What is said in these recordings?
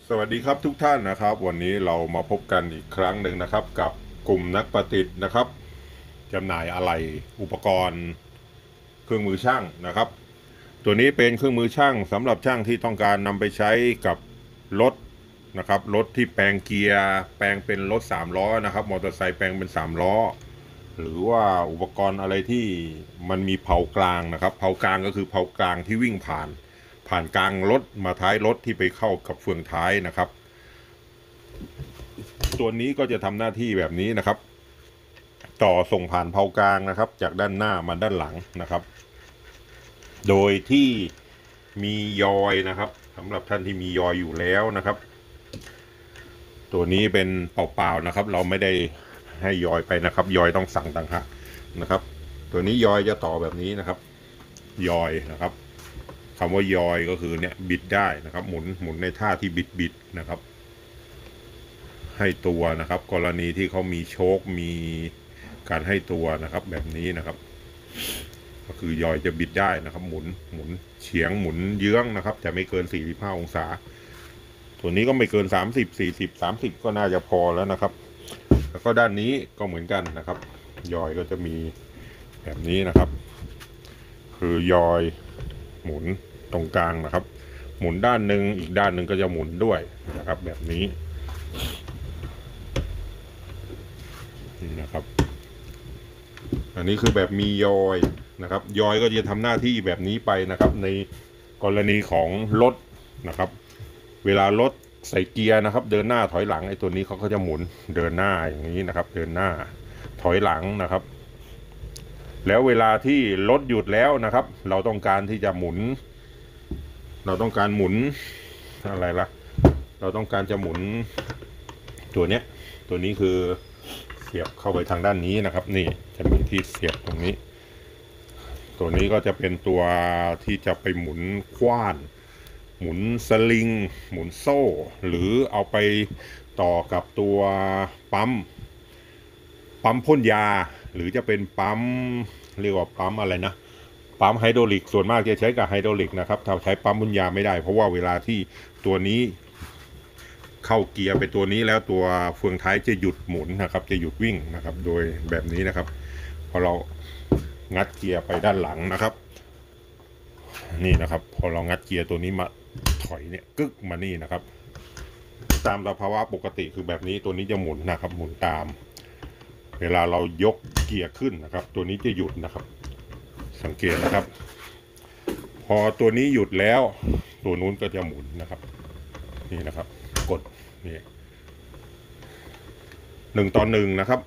สวัสดีครับทุกท่านนะครับวันนี้เรามาพบกันอีกครั้งหนึ่งนะครับกับกลุ่มนักประดิษฐ์นะครับจำหน่ายอะไหล่อุปกรณ์เครื่องมือช่างนะครับตัวนี้เป็นเครื่องมือช่างสำหรับช่างที่ต้องการนำไปใช้กับรถนะครับรถที่แปลงเกียร์แปลงเป็นรถ3 ล้อนะครับมอเตอร์ไซค์แปลงเป็น3 ล้อหรือว่าอุปกรณ์อะไรที่มันมีเผากลางนะครับเผากลางก็คือเผากลางที่วิ่งผ่านกลางรถมาท้ายรถที่ไปเข้ากับเฟืองท้ายนะครับตัวนี้ก็จะทำหน้าที่แบบนี้นะครับต่อส่งผ่านเผากลางนะครับจากด้านหน้ามาด้านหลังนะครับโดยที่มียอยนะครับสำหรับท่านที่มียอยอยู่แล้วนะครับตัวนี้เป็นเปล่าๆนะครับเราไม่ได้ให้ยอยไปนะครับยอยต้องสั่งต่างหากนะครับตัวนี้ยอยจะต่อแบบนี้นะครับยอยนะครับคำว่ายอยก็คือเนี่ยบิดได้นะครับหมุนในท่าที่บิดนะครับให้ตัวนะครับกรณีที่เขามีโชคมีการให้ตัวนะครับแบบนี้นะครับก็คือยอยจะบิดได้นะครับหมุนเฉียงหมุนเยื้องนะครับแต่ไม่เกิน45องศาตัวนี้ก็ไม่เกิน30 40 30ก็น่าจะพอแล้วนะครับแล้วก็ด้านนี้ก็เหมือนกันนะครับยอยก็จะมีแบบนี้นะครับคือยอยหมุนตรงกลางนะครับหมุนด้านหนึ่งอีกด้านหนึ่งก็จะหมุนด้วยนะครับแบบนี้นะครับอันนี้คือแบบมียอยนะครับยอยก็จะทำหน้าที่แบบนี้ไปนะครับในกรณีของรถนะครับเวลารถใส่เกียร์นะครับเดินหน้าถอยหลังไอ้ตัวนี้เขาก็จะหมุนเดินหน้าอย่างนี้นะครับเดินหน้าถอยหลังนะครับแล้วเวลาที่รถหยุดแล้วนะครับเราต้องการที่จะหมุนเราต้องการหมุนอะไรล่ะเราต้องการจะหมุนตัวเนี้ยตัวนี้คือเสียบเข้าไปทางด้านนี้นะครับนี่จะมีที่เสียบตรงนี้ตัวนี้ก็จะเป็นตัวที่จะไปหมุนขว้านหมุนสลิงหมุนโซ่หรือเอาไปต่อกับตัวปั๊มพ่นยาหรือจะเป็นปั๊มเรียกว่าปั๊มอะไรนะปั๊มไฮดรอลิกส่วนมากจะใช้กับไฮดรอลิกนะครับถ้าใช้ปั๊มพ่นยาไม่ได้เพราะว่าเวลาที่ตัวนี้เข้าเกียร์ไปตัวนี้แล้วตัวเฟืองท้ายจะหยุดหมุนนะครับจะหยุดวิ่งนะครับโดยแบบนี้นะครับพอเรางัดเกียร์ไปด้านหลังนะครับนี่นะครับพอเรางัดเกียร์ตัวนี้มาถอยเนี่ยกึกมานี่นะครับตามสภาวะปกติคือแบบนี้ตัวนี้จะหมุนนะครับหมุนตามเวลาเรายกเกียร์ขึ้นนะครับตัวนี้จะหยุดนะครับสังเกตนะครับพอตัวนี้หยุดแล้วตัวนู้นก็จะหมุนนะครับนี่นะครับกดนี่1 ต่อ 1นะครับ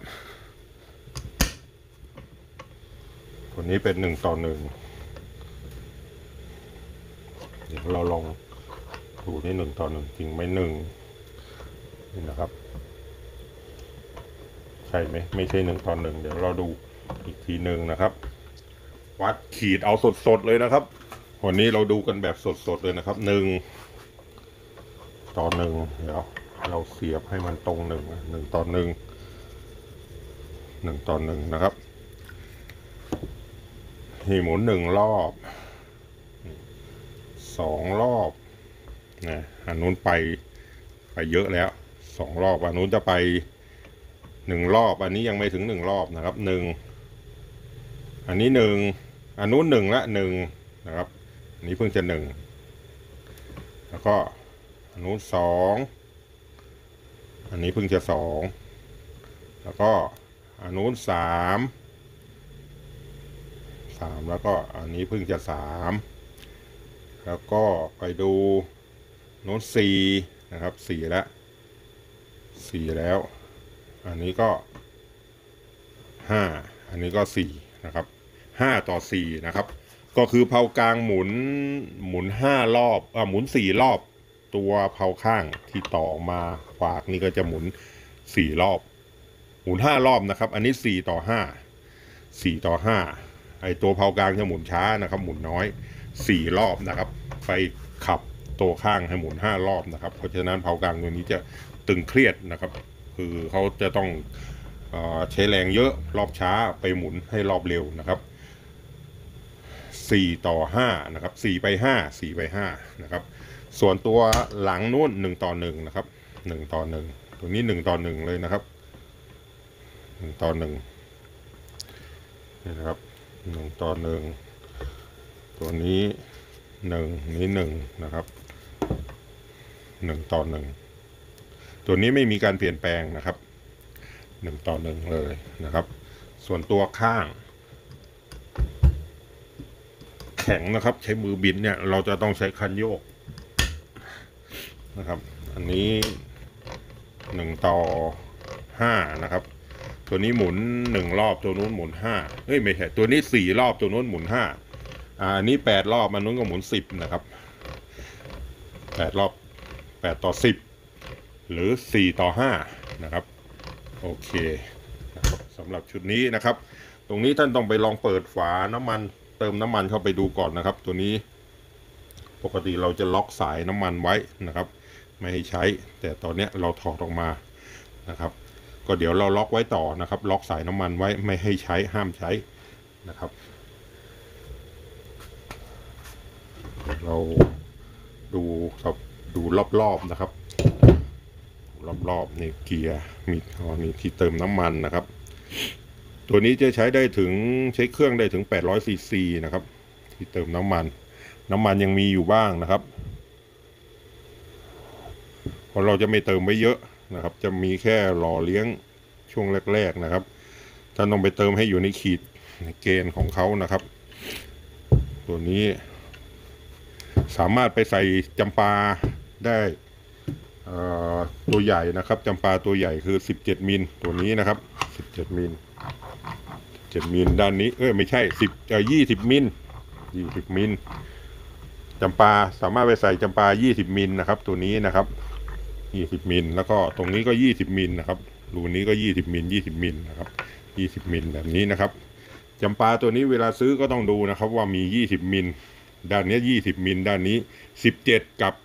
ตัวนี้เป็น1 ต่อ 1เดี๋ยวเราลองดูนี่1 ต่อ 1จริงไหมนี่นะครับใช่ไหมไม่ใช่1 ต่อ 1เดี๋ยวเราดูอีกทีหนึ่งนะครับวัดขีดเอาสดๆเลยนะครับวันนี้เราดูกันแบบสดๆเลยนะครับ1 ต่อ 1เดี๋ยวเราเสียบให้มันตรง1 ต่อ 1นะครับนี่หมุน1 รอบ2 รอบนะอันนู้นไปเยอะแล้ว2 รอบอันนู้นจะไป1 รอบอันนี้ยังไม่ถึง1 รอบนะครับอันนี้อันนู้น1 ละนะครับอันนี้เพิ่งจะแล้วก็อันนู้นอันนี้เพิ่งจะแล้วก็อันนู้นแล้วก็อันนี้เพิ่งจะแล้วก็ไปดูโน้นนะครับแล้วอันนี้ก็5อันนี้ก็4นะครับ5 ต่อ 4นะครับก็คือเผากลางหมุน5 รอบหมุน4 รอบตัวเผาข้างที่ต่อออกมาขวากนี่ก็จะหมุน4 รอบหมุน5 รอบนะครับอันนี้4 ต่อ 5ไอตัวเผากลางจะหมุนช้านะครับหมุนน้อย4 รอบนะครับไปขับตัวข้างให้หมุน5 รอบนะครับเพราะฉะนั้นเผากลางตัวนี้จะตึงเครียดนะครับคือเขาจะต้องใช้แรงเยอะรอบช้าไปหมุนให้รอบเร็วนะครับ4 ต่อ 5นะครับ4 ไป 5นะครับส่วนตัวหลังนู้น1:1นะครับ1:1ตัวนี้1:1เลยนะครับ1:1นี่นะครับ1:1ตัวนี้1นะครับ1:1ตัวนี้ไม่มีการเปลี่ยนแปลงนะครับ1:1เลยนะครับส่วนตัวข้างแข็งนะครับใช้มือบิดเนี่ยเราจะต้องใช้คันโยกนะครับอันนี้1:5นะครับตัวนี้หมุน1รอบตัวนู้นหมุน5เฮ้ยไม่ใช่ตัวนี้4รอบตัวนู้นหมุน5อันนี้8รอบมันนู้นก็หมุน10นะครับ8รอบ8:10หรือ4:5นะครับโอเคนะครับสำหรับชุดนี้นะครับตรงนี้ท่านต้องไปลองเปิดฝาน้ำมันเติมน้ำมันเข้าไปดูก่อนนะครับตัวนี้ปกติเราจะล็อกสายน้ำมันไว้นะครับไม่ให้ใช้แต่ตอนนี้เราถอดออกมานะครับก็เดี๋ยวเราล็อกไว้ต่อนะครับล็อกสายน้ำมันไว้ไม่ให้ใช้ห้ามใช้นะครับเราดูครับดูรอบๆนะครับรอบๆนี่เกียร์มีที่เติมน้ำมันนะครับตัวนี้จะใช้ได้ถึงใช้เครื่องได้ถึง800 ซีซีนะครับที่เติมน้ำมันยังมีอยู่บ้างนะครับเพราะเราจะไม่เติมไว้เยอะนะครับจะมีแค่หล่อเลี้ยงช่วงแรกๆนะครับท่านต้องไปเติมให้อยู่ในขีดในเกณฑ์ของเขานะครับตัวนี้สามารถไปใส่จำปาได้ตัวใหญ่นะครับจำปาตัวใหญ่คือ17มิลตัวนี้นะครับ17มิล7มิลด้านนี้ไม่ใช่20มิล20มิลจำปาสามารถไปใส่จำปา20มิลนะครับตัวนี้นะครับ20มิลแล้วก็ตรงนี้ก็20มิลนะครับรูนี้ก็20มิล20มิลนะครับ20มิลแบบนี้นะครับจำปาตัวนี้เวลาซื้อก็ต้องดูนะครับว่ามี20มิลด้านนี้20มิลด้านนี้17กับ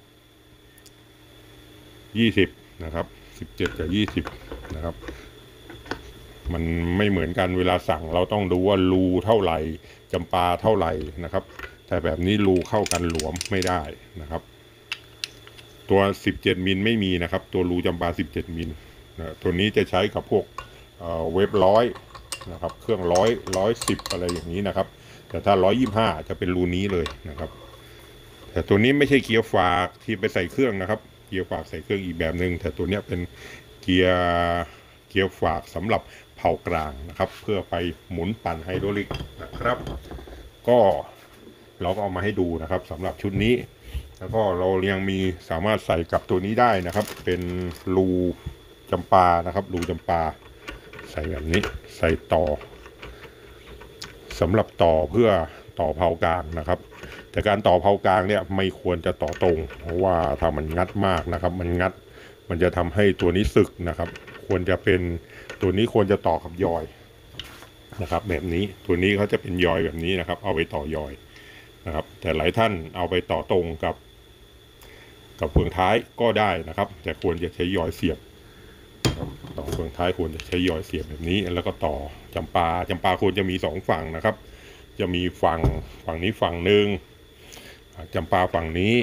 20นะครับ17กับ20นะครับมันไม่เหมือนกันเวลาสั่งเราต้องดูว่ารูเท่าไหร่จำปาเท่าไหร่นะครับแต่แบบนี้รูเข้ากันหลวมไม่ได้นะครับตัว17มิลไม่มีนะครับตัวรูจำปา17มิลตัวนี้จะใช้กับพวกเว็บ100นะครับเครื่อง110อะไรอย่างนี้นะครับแต่ถ้า125จะเป็นรูนี้เลยนะครับแต่ตัวนี้ไม่ใช่เกียร์ฝากที่ไปใส่เครื่องนะครับเกียร์ฝากใส่เครื่องอีกแบบหนึ่งแต่ตัวนี้เป็นเกียร์ฝากสำหรับเผากลางนะครับเพื่อไปหมุนปั่นไฮดรอลิกนะครับก็เราก็เอามาให้ดูนะครับสำหรับชุดนี้แล้วก็เรายังมีสามารถใส่กับตัวนี้ได้นะครับเป็นรูจำปานะครับรูจำปาใส่แบบนี้ใส่ต่อสำหรับต่อเพื่อต่อเผากลางนะครับแต่การต่อเผากลางเนี่ยไม่ควรจะต่อตรงเพราะว่าถ้ามันงัดมากนะครับมันจะทำให้ตัวนี้สึกนะครับควรจะเป็นตัวนี้ควรจะต่อกับยอยนะครับแบบนี้ตัวนี้เขาจะเป็นยอยแบบนี้นะครับเอาไปต่อยอยนะครับแต่หลายท่านเอาไปต่อตรงกับเฟืองท้ายก็ได้นะครับแต่ควรจะใช้ยอยเสียบต่อเฟืองท้ายควรจะใช้ยอยเสียบแบบนี้แล้วก็ต่อจำปาควรจะมี2ฝั่งนะครับจะมีฝั่งนี้ฝั่งหนึ่งจำปาฝั่งนี้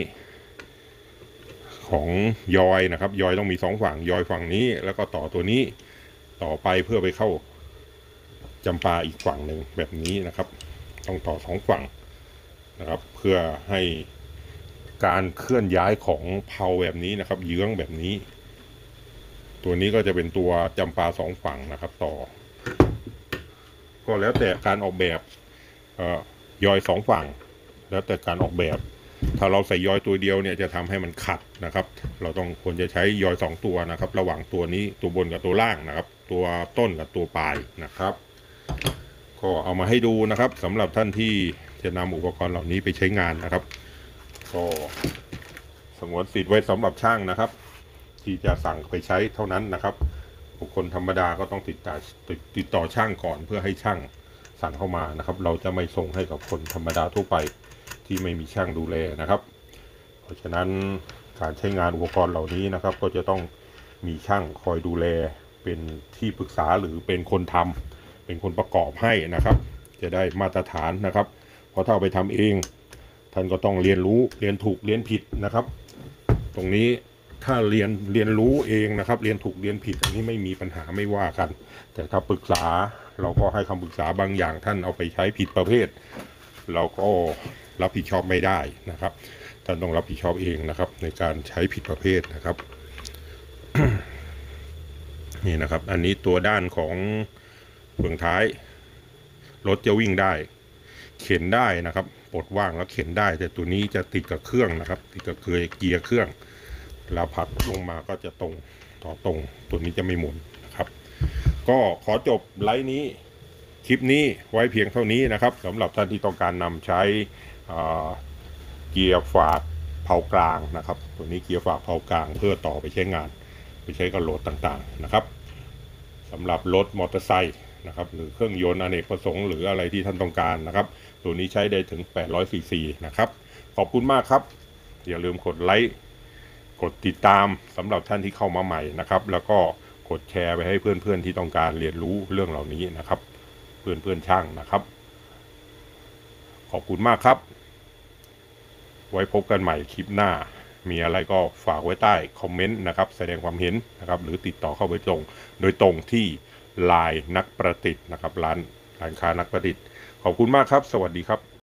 ของยอยนะครับยอยต้องมี2ฝั่งยอยฝั่งนี้แล้วก็ต่อตัวนี้ต่อไปเพื่อไปเข้าจำปาอีกฝั่งหนึ่งแบบนี้นะครับต้องต่อ2ฝั่งนะครับเพื่อให้การเคลื่อนย้ายของเพลาแบบนี้นะครับเยื้องแบบนี้ตัวนี้ก็จะเป็นตัวจำปา2ฝั่งนะครับต่อก็แล้วแต่การออกแบบยอย2ฝั่งแล้วแต่การออกแบบถ้าเราใส่ยอยตัวเดียวเนี่ยจะทำให้มันขัดนะครับเราต้องควรจะใช้ยอย2ตัวนะครับระหว่างตัวนี้ตัวบนกับตัวล่างนะครับตัวต้นกับตัวปลายนะครับก็เอามาให้ดูนะครับสำหรับท่านที่จะนำอุปกรณ์เหล่านี้ไปใช้งานนะครับก็สงวนสิทธิ์ไว้สำหรับช่างนะครับที่จะสั่งไปใช้เท่านั้นนะครับบุคคลธรรมดาก็ต้องติดต่อช่างก่อนเพื่อให้ช่างสั่งเข้ามานะครับเราจะไม่ส่งให้กับคนธรรมดาทั่วไปที่ไม่มีช่างดูแลนะครับเพราะฉะนั้นการใช้งานอุปกรณ์เหล่านี้นะครับก็จะต้องมีช่างคอยดูแลเป็นที่ปรึกษาหรือเป็นคนทำเป็นคนประกอบให้นะครับจะได้มาตรฐานนะครับเพราะถ้าเอาไปทำเองท่านก็ต้องเรียนรู้เรียนถูกเรียนผิดนะครับตรงนี้ถ้าเรียนรู้เองนะครับเรียนถูกเรียนผิดอันนี้ไม่มีปัญหาไม่ว่ากันแต่ถ้าปรึกษาเราก็ให้คำปรึกษาบางอย่างท่านเอาไปใช้ผิดประเภทเราก็รับผิดชอบไม่ได้นะครับท่านต้องรับผิดชอบเองนะครับในการใช้ผิดประเภทนะครับ นี่นะครับอันนี้ตัวด้านของเฟืองท้ายรถจะวิ่งได้เข็นได้นะครับปลดว่างแล้วเข็นได้แต่ตัวนี้จะติดกับเครื่องนะครับติดกับเกียร์เครื่องแล้วผลักลงมาก็จะตรงต่อตรงตัวนี้จะไม่หมุนนะครับก็ขอจบไลฟ์นี้คลิปนี้ไว้เพียงเท่านี้นะครับสำหรับท่านที่ต้องการนำใช้เกียร์ฝากเผากลางนะครับตัวนี้เกียร์ฝากเผากลางเพื่อต่อไปใช้งานไปใช้กับรถต่างๆนะครับสำหรับรถมอเตอร์ไซค์นะครับหรือเครื่องยนต์อเนกประสงค์หรืออะไรที่ท่านต้องการนะครับตัวนี้ใช้ได้ถึง800 ซีซีนะครับขอบคุณมากครับอย่าลืมกดไลค์กดติดตามสำหรับท่านที่เข้ามาใหม่นะครับแล้วก็กดแชร์ไปให้เพื่อนๆที่ต้องการเรียนรู้เรื่องเหล่านี้นะครับเพื่อนช่างนะครับขอบคุณมากครับไว้พบกันใหม่คลิปหน้ามีอะไรก็ฝากไว้ใต้คอมเมนต์นะครับแสดงความเห็นนะครับหรือติดต่อเข้าไปโดยตรงที่ไลน์นักประดิษฐ์นะครับร้านค้านักประดิษฐ์ขอบคุณมากครับสวัสดีครับ